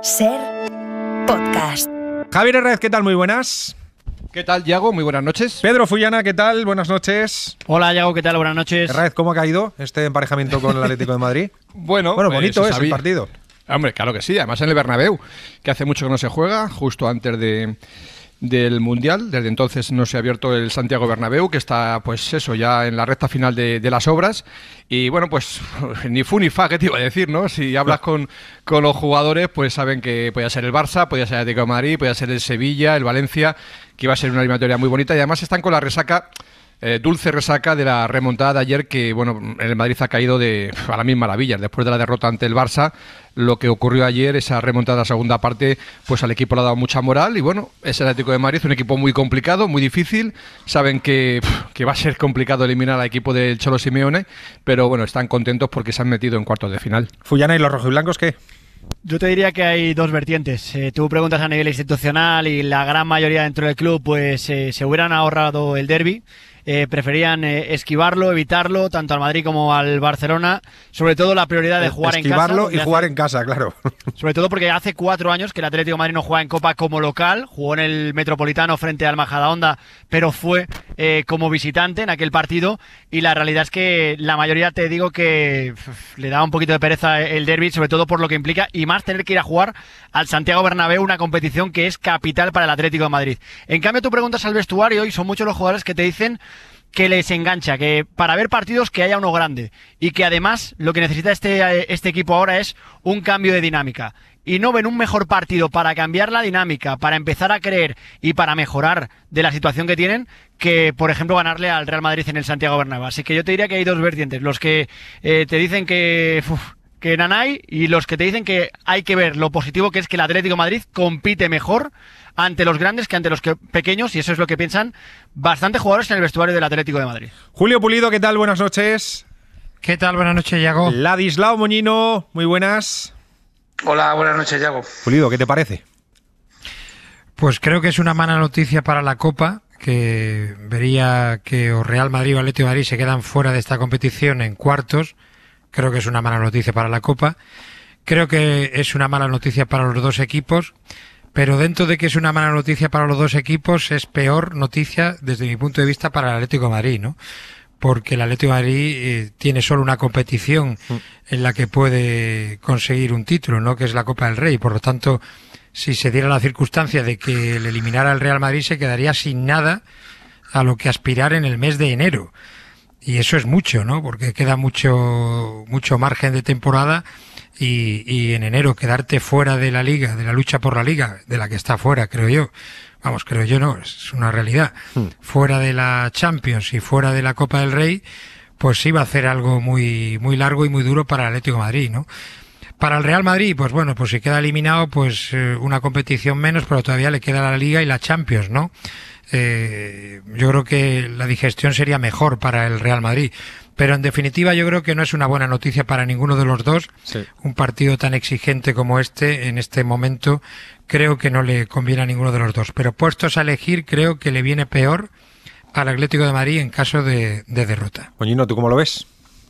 SER Podcast. Javier Herrez, ¿qué tal? Muy buenas. ¿Qué tal, Yago? Muy buenas noches. Pedro Fullana, ¿qué tal? Buenas noches. Hola, Yago, ¿qué tal? Buenas noches. Herrez, ¿cómo ha caído este emparejamiento con el Atlético de Madrid? Bueno, bonito es el partido. Hombre, claro que sí. Además en el Bernabéu, que hace mucho que no se juega, justo antes del Mundial. Desde entonces no se ha abierto el Santiago Bernabéu, que está, pues eso, ya en la recta final de las obras. Y bueno, pues ni fu ni fa, ¿qué te iba a decir, no? Si hablas con los jugadores, pues saben que podía ser el Barça, podía ser el Atlético de Madrid, podía ser el Sevilla, el Valencia, que iba a ser una eliminatoria muy bonita. Y además están con la resaca, dulce resaca de la remontada de ayer, que bueno, el Madrid ha caído a las mil maravillas. Después de la derrota ante el Barça, lo que ocurrió ayer, esa remontada segunda parte, pues al equipo le ha dado mucha moral. Y bueno, es el Atlético de Madrid, un equipo muy complicado, muy difícil. Saben que va a ser complicado eliminar al equipo del Cholo Simeone, pero bueno, están contentos porque se han metido en cuartos de final. Fullana, ¿y los rojiblancos qué? Yo te diría que hay dos vertientes. Tú preguntas a nivel institucional y la gran mayoría dentro del club pues se hubieran ahorrado el derbi. Preferían esquivarlo, evitarlo, tanto al Madrid como al Barcelona. Sobre todo la prioridad de jugar en casa. Esquivarlo y jugar en casa, claro. Sobre todo porque hace 4 años que el Atlético de Madrid no juega en Copa como local. Jugó en el Metropolitano frente al Majadahonda, pero fue como visitante en aquel partido. Y la realidad es que la mayoría, te digo, que le da un poquito de pereza el derbi, sobre todo por lo que implica, y más tener que ir a jugar al Santiago Bernabéu, una competición que es capital para el Atlético de Madrid. En cambio, tú preguntas al vestuario y son muchos los jugadores que te dicen que les engancha, que para ver partidos que haya uno grande, y que además lo que necesita este equipo ahora es un cambio de dinámica, y no ven un mejor partido para cambiar la dinámica, para empezar a creer y para mejorar de la situación que tienen, que por ejemplo ganarle al Real Madrid en el Santiago Bernabéu. Así que yo te diría que hay dos vertientes: los que te dicen que nanay, y los que te dicen que hay que ver lo positivo, que es que el Atlético de Madrid compite mejor ante los grandes que ante los pequeños, y eso es lo que piensan bastantes jugadores en el vestuario del Atlético de Madrid. Julio Pulido, ¿qué tal? Buenas noches. ¿Qué tal? Buenas noches, Yago. Ladislao Moñino, muy buenas. Hola, buenas noches, Yago. Pulido, ¿qué te parece? Pues creo que es una mala noticia para la Copa, que vería que o Real Madrid o Atlético de Madrid se quedan fuera de esta competición en cuartos. Creo que es una mala noticia para la Copa. Creo que es una mala noticia para los dos equipos. Pero dentro de que es una mala noticia para los dos equipos, es peor noticia desde mi punto de vista para el Atlético de Madrid, ¿no? Porque el Atlético de Madrid tiene solo una competición en la que puede conseguir un título, ¿no? Que es la Copa del Rey. Por lo tanto, si se diera la circunstancia de que le eliminara al Real Madrid, se quedaría sin nada a lo que aspirar en el mes de enero. Y eso es mucho, ¿no? Porque queda mucho margen de temporada. Y en enero quedarte fuera de la Liga, de la lucha por la Liga, de la que está fuera, creo yo. Vamos, creo yo no, es una realidad. Fuera de la Champions y fuera de la Copa del Rey, pues sí va a hacer algo muy, muy largo y muy duro para el Atlético de Madrid, ¿no? Para el Real Madrid, pues bueno, pues si queda eliminado, pues una competición menos, pero todavía le queda la Liga y la Champions, ¿no? Yo creo que la digestión sería mejor para el Real Madrid. Pero en definitiva yo creo que no es una buena noticia para ninguno de los dos. Sí. Un partido tan exigente como este, en este momento, creo que no le conviene a ninguno de los dos. Pero puestos a elegir, creo que le viene peor al Atlético de Madrid en caso de derrota. Moñino, ¿tú cómo lo ves?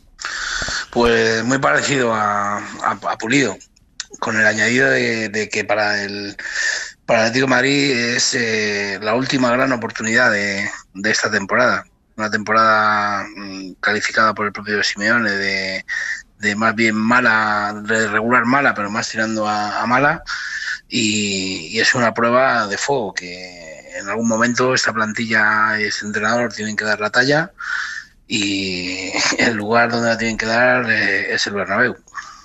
Pues muy parecido a Pulido, con el añadido de que para el Atlético de Madrid es la última gran oportunidad de esta temporada. Una temporada calificada por el propio Simeone de más bien mala, de regular mala, pero más tirando a mala, y es una prueba de fuego que en algún momento esta plantilla y este entrenador tienen que dar la talla, y el lugar donde la tienen que dar es el Bernabéu.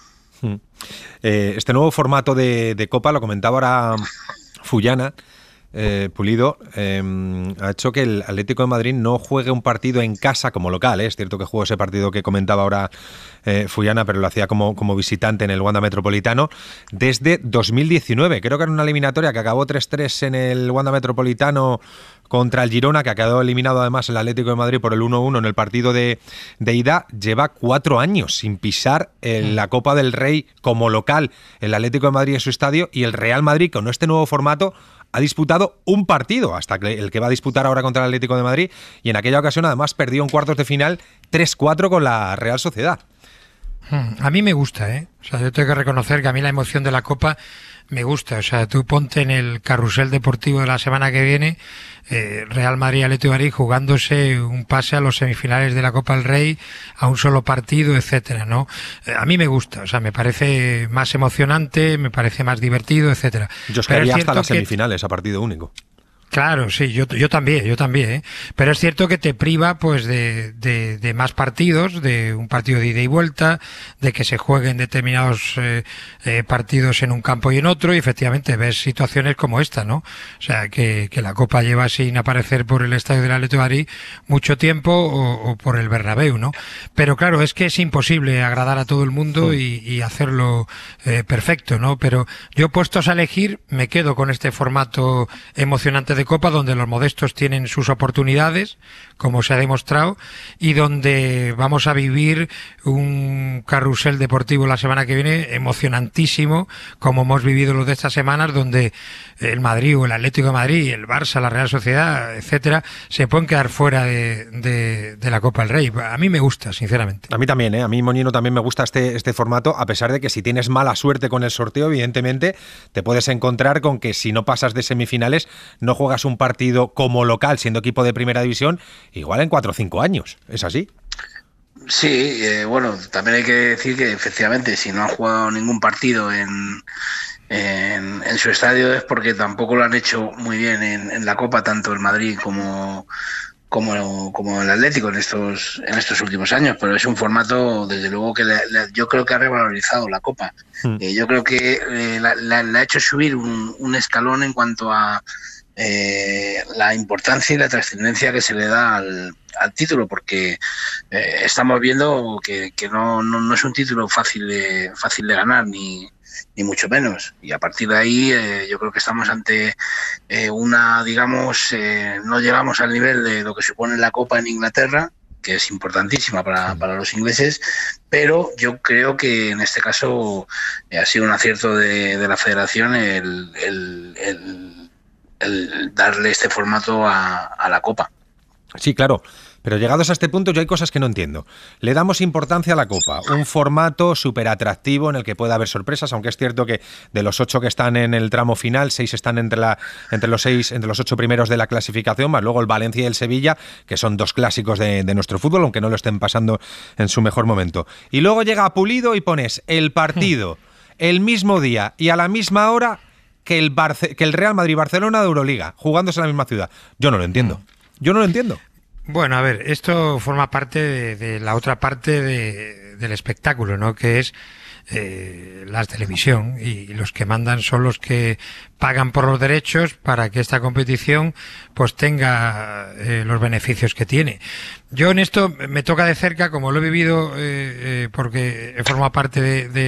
Este nuevo formato de Copa, lo comentaba ahora Fullana, Pulido, ha hecho que el Atlético de Madrid no juegue un partido en casa como local, ¿eh? Es cierto que jugó ese partido que comentaba ahora Fullana, pero lo hacía como visitante en el Wanda Metropolitano desde 2019. Creo que era una eliminatoria que acabó 3-3 en el Wanda Metropolitano contra el Girona, que ha quedado eliminado además el Atlético de Madrid por el 1-1 en el partido de ida. Lleva 4 años sin pisar la Copa del Rey como local el Atlético de Madrid en su estadio, y el Real Madrid con este nuevo formato ha disputado un partido, hasta el que va a disputar ahora contra el Atlético de Madrid, y en aquella ocasión además perdió en cuartos de final 3-4 con la Real Sociedad. A mí me gusta, ¿eh? O sea, yo tengo que reconocer que a mí la emoción de la Copa me gusta. O sea, tú ponte en el carrusel deportivo de la semana que viene, Real Madrid, Atlético de Madrid jugándose un pase a los semifinales de la Copa del Rey a un solo partido, etcétera, ¿no? A mí me gusta, o sea, me parece más emocionante, me parece más divertido, etcétera. Yo es que haría hasta las semifinales a partido único. Claro, sí, yo también, ¿eh? Pero es cierto que te priva, pues, de más partidos, de un partido de ida y vuelta, de que se jueguen determinados partidos en un campo y en otro, y efectivamente ves situaciones como esta, ¿no? O sea, que la Copa lleva sin aparecer por el estadio del Atlético de Madrid mucho tiempo, o por el Bernabéu, ¿no? Pero claro, es que es imposible agradar a todo el mundo y hacerlo perfecto, ¿no? Pero yo, puestos a elegir, me quedo con este formato emocionante de Copa, donde los modestos tienen sus oportunidades, como se ha demostrado, y donde vamos a vivir un carrusel deportivo la semana que viene emocionantísimo, como hemos vivido los de estas semanas, donde el Madrid o el Atlético de Madrid, el Barça, la Real Sociedad, etcétera, se pueden quedar fuera de la Copa del Rey. A mí me gusta, sinceramente. A mí también, ¿eh? A mí, Moñino, también me gusta este formato, a pesar de que si tienes mala suerte con el sorteo, evidentemente te puedes encontrar con que si no pasas de semifinales, no juegas un partido como local, siendo equipo de primera división, igual en 4 o 5 años. ¿Es así? Sí, bueno, también hay que decir que efectivamente si no han jugado ningún partido en su estadio es porque tampoco lo han hecho muy bien en la Copa, tanto el Madrid como el Atlético en estos últimos años, pero es un formato desde luego que yo creo que ha revalorizado la Copa. Yo creo que le ha hecho subir un escalón en cuanto a la importancia y la trascendencia que se le da al título, porque estamos viendo que no es un título fácil de ganar, ni mucho menos, y a partir de ahí yo creo que estamos ante digamos, no llegamos al nivel de lo que supone la Copa en Inglaterra, que es importantísima para los ingleses, pero yo creo que en este caso ha sido un acierto de la federación el darle este formato a la Copa. Sí, claro. Pero llegados a este punto yo hay cosas que no entiendo. Le damos importancia a la Copa, un formato súper atractivo en el que puede haber sorpresas, aunque es cierto que de los 8 que están en el tramo final, 6 están entre los 8 primeros de la clasificación, más luego el Valencia y el Sevilla, que son 2 clásicos de nuestro fútbol, aunque no lo estén pasando en su mejor momento. Y luego llega Pulido y pones el partido el mismo día y a la misma hora que el Real Madrid-Barcelona de Euroliga, jugándose en la misma ciudad. Yo no lo entiendo. Bueno, a ver, esto forma parte de la otra parte del espectáculo, ¿no? Que es la televisión, y los que mandan son los que pagan por los derechos para que esta competición pues tenga los beneficios que tiene. Yo en esto me toca de cerca, como lo he vivido, porque he formado parte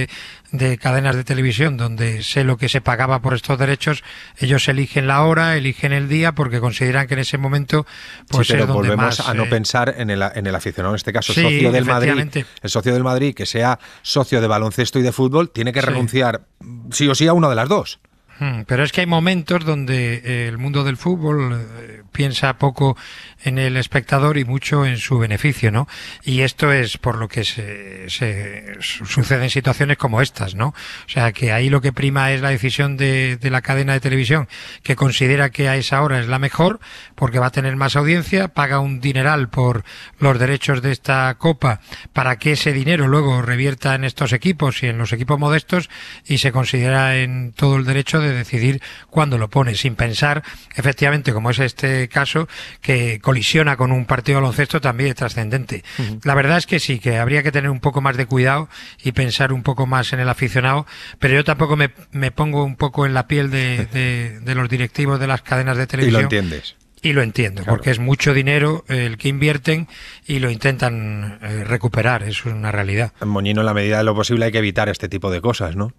de cadenas de televisión donde sé lo que se pagaba por estos derechos. Ellos eligen la hora, eligen el día, porque consideran que en ese momento pues sí, pero es donde volvemos más, a no pensar en el aficionado, en este caso sí, socio del Madrid. El socio del Madrid, que sea socio de baloncesto y de fútbol, tiene que renunciar sí o sí a una de las dos. Pero es que hay momentos donde el mundo del fútbol piensa poco en el espectador y mucho en su beneficio, ¿no? Y esto es por lo que se suceden situaciones como estas, ¿no? O sea, que ahí lo que prima es la decisión de la cadena de televisión, que considera que a esa hora es la mejor porque va a tener más audiencia, paga un dineral por los derechos de esta Copa para que ese dinero luego revierta en estos equipos y en los equipos modestos, y se considera en todo el derecho de decidir cuándo lo pone, sin pensar, efectivamente, como es este caso, que colisiona con un partido de baloncesto también trascendente. La verdad es que sí, que habría que tener un poco más de cuidado y pensar un poco más en el aficionado, pero yo tampoco me pongo un poco en la piel de los directivos de las cadenas de televisión. Y lo entiendes. Y lo entiendo, claro, porque es mucho dinero el que invierten y lo intentan recuperar, es una realidad. Moñino, en la medida de lo posible hay que evitar este tipo de cosas, ¿no?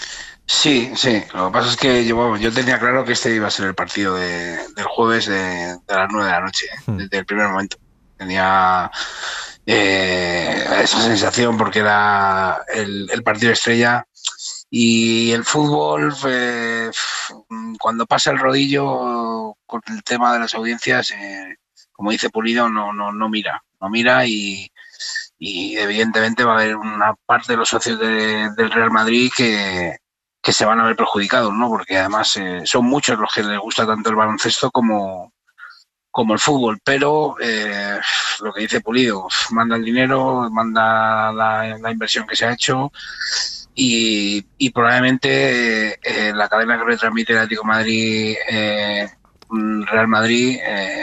Sí. Lo que pasa es que yo tenía claro que este iba a ser el partido del jueves de las 9 de la noche, desde el primer momento. Tenía esa sensación porque era el partido estrella, y el fútbol, cuando pasa el rodillo con el tema de las audiencias, como dice Pulido, no mira y evidentemente va a haber una parte de los socios del Real Madrid que que se van a ver perjudicados, ¿no? Porque además son muchos los que les gusta tanto el baloncesto como el fútbol, pero lo que dice Pulido, manda el dinero, manda la inversión que se ha hecho y probablemente la cadena que retransmite el Atlético de Madrid, Real Madrid,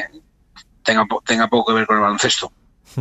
tenga poco que ver con el baloncesto.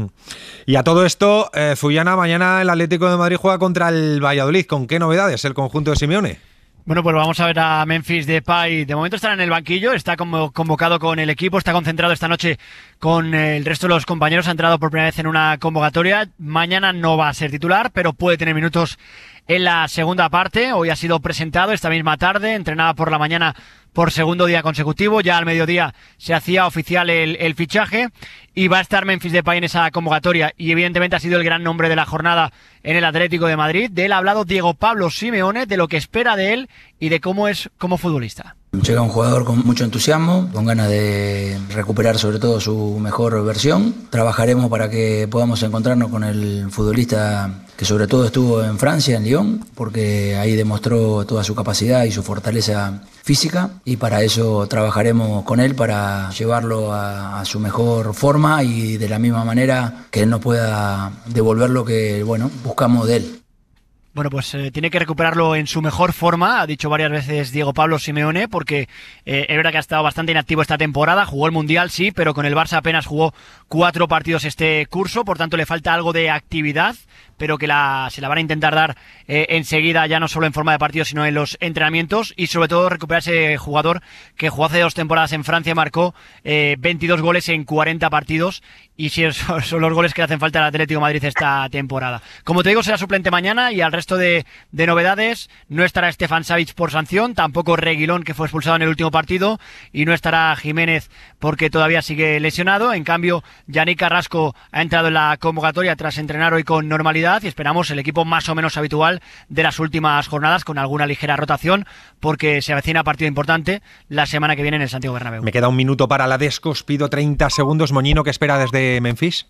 Y a todo esto, Fullana, mañana el Atlético de Madrid juega contra el Valladolid. ¿Con qué novedades el conjunto de Simeone? Bueno, pues vamos a ver a Memphis Depay. De momento estará en el banquillo, está convocado con el equipo, está concentrado esta noche con el resto de los compañeros. Ha entrado por primera vez en una convocatoria. Mañana no va a ser titular, pero puede tener minutos en la segunda parte. Hoy ha sido presentado esta misma tarde, entrenaba por la mañana por segundo día consecutivo. Ya al mediodía se hacía oficial el fichaje y va a estar Memphis Depay en esa convocatoria. Y evidentemente ha sido el gran nombre de la jornada en el Atlético de Madrid. De él ha hablado Diego Pablo Simeone, de lo que espera de él y de cómo es como futbolista. Llega un jugador con mucho entusiasmo, con ganas de recuperar sobre todo su mejor versión. Trabajaremos para que podamos encontrarnos con el futbolista que sobre todo estuvo en Francia, en Lyon, porque ahí demostró toda su capacidad y su fortaleza física, y para eso trabajaremos con él para llevarlo a su mejor forma y de la misma manera que él nos pueda devolver lo que buscamos de él. Bueno, pues tiene que recuperarlo en su mejor forma, ha dicho varias veces Diego Pablo Simeone, porque es verdad que ha estado bastante inactivo esta temporada, jugó el Mundial, sí, pero con el Barça apenas jugó 4 partidos este curso, por tanto le falta algo de actividad, pero que se la van a intentar dar enseguida, ya no solo en forma de partido, sino en los entrenamientos, y sobre todo recuperar ese jugador que jugó hace 2 temporadas en Francia, marcó 22 goles en 40 partidos, y si esos son los goles que le hacen falta al Atlético de Madrid esta temporada. Como te digo, será suplente mañana, y al resto de novedades, no estará Stefan Savic por sanción, tampoco Reguilón, que fue expulsado en el último partido, y no estará Jiménez porque todavía sigue lesionado. En cambio, Yannick Carrasco ha entrado en la convocatoria tras entrenar hoy con normalidad, y esperamos el equipo más o menos habitual de las últimas jornadas, con alguna ligera rotación, porque se avecina partido importante la semana que viene en el Santiago Bernabéu. Me queda un minuto para la desco, os pido 30 segundos. Moñino, ¿qué espera desde Memphis?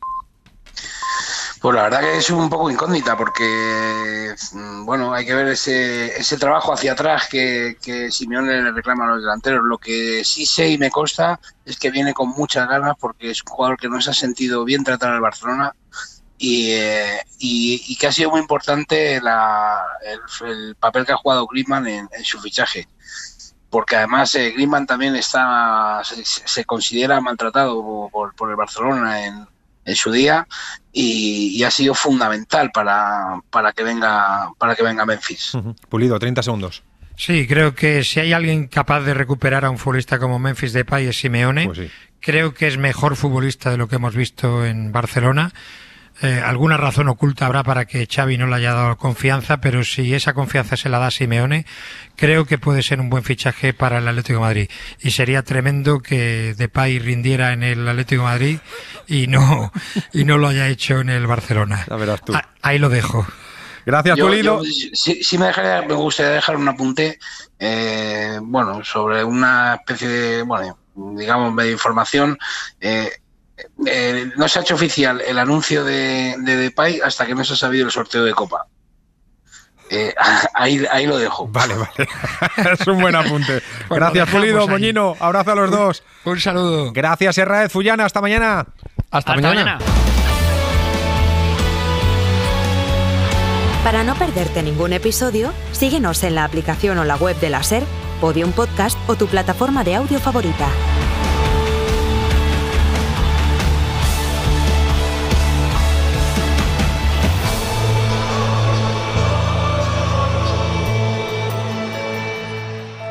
Pues la verdad que es un poco incógnita, porque hay que ver ese trabajo hacia atrás que Simeone le reclama a los delanteros. Lo que sí sé y me consta es que viene con muchas ganas, porque es un jugador que no se ha sentido bien tratado en el Barcelona y que ha sido muy importante el papel que ha jugado Griezmann en su fichaje. Porque además Griezmann también se considera maltratado por el Barcelona en su día, y ha sido fundamental para que venga Memphis. Pulido, 30 segundos. Sí, creo que si hay alguien capaz de recuperar a un futbolista como Memphis Depay es Simeone. Pues sí. Creo que es mejor futbolista de lo que hemos visto en Barcelona. Alguna razón oculta habrá para que Xavi no le haya dado confianza, pero si esa confianza se la da a Simeone, creo que puede ser un buen fichaje para el Atlético de Madrid. Y sería tremendo que Depay rindiera en el Atlético de Madrid y no lo haya hecho en el Barcelona. Ya verás tú. Ahí lo dejo. Gracias, Pulido. Sí me gustaría dejar un apunte sobre una especie de, de información. No se ha hecho oficial el anuncio de Depay hasta que no se ha sabido el sorteo de Copa. Ahí lo dejo. Vale. Es un buen apunte. Gracias, Pulido, Moñino. Abrazo a los dos. Un saludo. Gracias, Herráez, Fullana. Hasta mañana. Hasta mañana. Para no perderte ningún episodio, síguenos en la aplicación o la web de la SER, Podium Podcast o tu plataforma de audio favorita.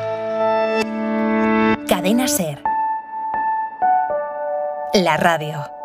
Cadena SER. La radio.